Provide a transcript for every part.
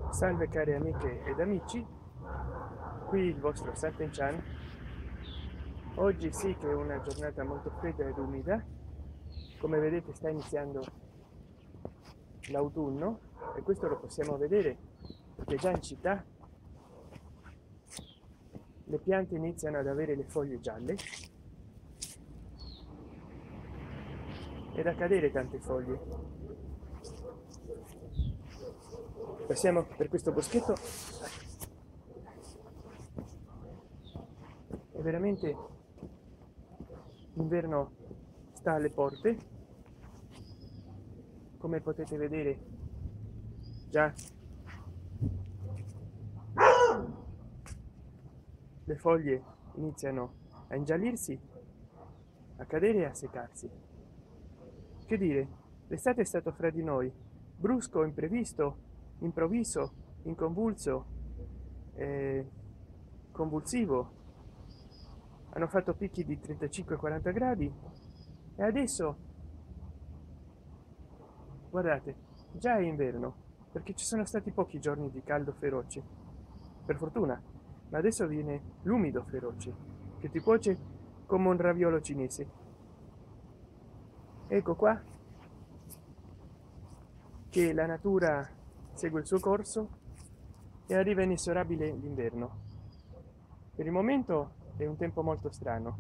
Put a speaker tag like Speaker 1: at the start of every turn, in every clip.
Speaker 1: Salve cari amiche ed amici, qui il vostro Saten Chan. Oggi sì che è una giornata molto fredda ed umida, come vedete sta iniziando l'autunno e questo lo possiamo vedere perché già in città le piante iniziano ad avere le foglie gialle ed a cadere tante foglie. Passiamo per questo boschetto, è veramente l'inverno sta alle porte, come potete vedere già le foglie iniziano a ingiallirsi, a cadere e a seccarsi. Che dire, l'estate è stato fra di noi, brusco, imprevisto, improvviso, inconvulso, eh, convulsivo. Hanno fatto picchi di 35-40 gradi e adesso guardate, già è inverno perché ci sono stati pochi giorni di caldo feroce, per fortuna, ma adesso viene l'umido feroce che ti cuoce come un raviolo cinese. Ecco qua che la natura segue il suo corso e arriva inesorabile l'inverno. Per il momento è un tempo molto strano,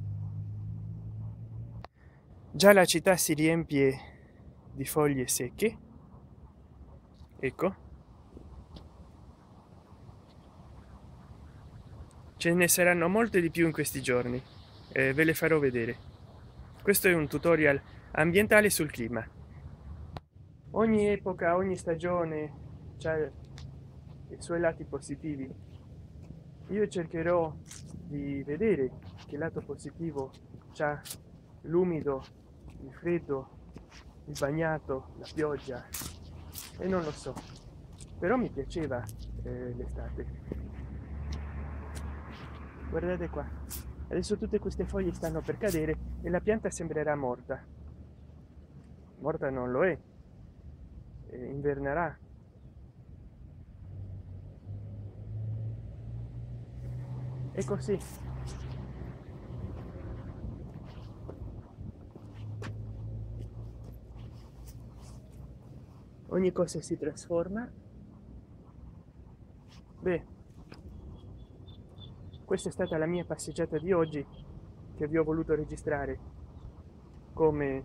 Speaker 1: già la città si riempie di foglie secche, ecco, ce ne saranno molte di più in questi giorni, ve le farò vedere. Questo è un tutorial ambientale sul clima. Ogni epoca, ogni stagione ha i suoi lati positivi. Io cercherò di vedere che lato positivo c'ha l'umido, il freddo, il bagnato, la pioggia, e non lo so, però mi piaceva l'estate. Guardate qua, adesso tutte queste foglie stanno per cadere e la pianta sembrerà morta. Morta non lo è, invernerà. E così ogni cosa si trasforma. Beh, questa è stata la mia passeggiata di oggi che vi ho voluto registrare come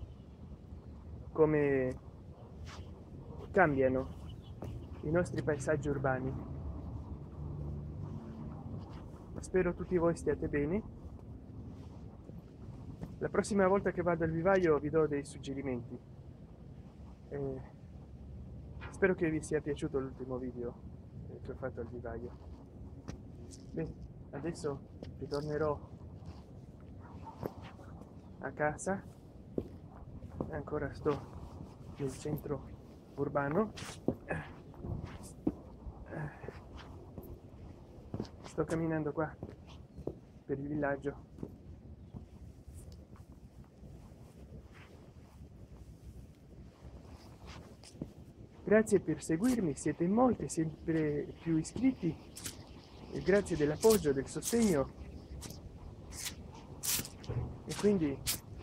Speaker 1: come cambiano i nostri paesaggi urbani. Spero tutti voi stiate bene. La prossima volta che vado al vivaio vi do dei suggerimenti. eh, Spero che vi sia piaciuto l'ultimo video che ho fatto al vivaio. Beh, adesso ritornerò a casa, ancora sto nel centro urbano, sto camminando qua per il villaggio. Grazie per seguirmi, siete in molti, sempre più iscritti, e grazie dell'appoggio, del sostegno, e quindi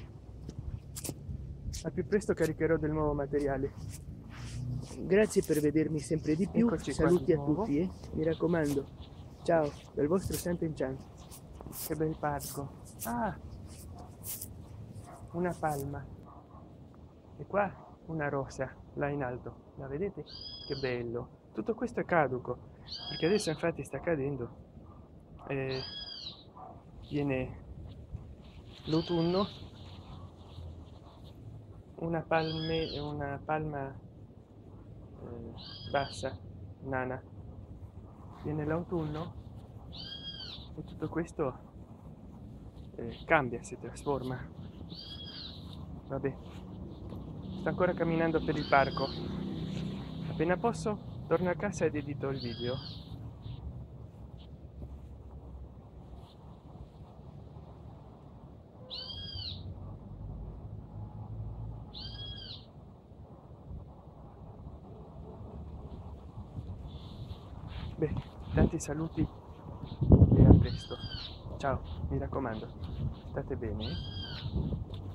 Speaker 1: al più presto caricherò del nuovo materiale. Grazie per vedermi sempre di più. Eccoci, saluti a tutti, mi raccomando. Ciao, dal vostro Saten Chan. Che bel parco. Ah, una palma. E qua una rosa, là in alto. La vedete? Che bello. Tutto questo è caduco, perché adesso infatti sta cadendo. Viene l'autunno, una palma bassa, nana. Viene l'autunno e tutto questo cambia, si trasforma. Vabbè, sto ancora camminando per il parco, appena posso torno a casa ed edito il video. Beh, tanti saluti e a presto. Ciao, mi raccomando, state bene, eh?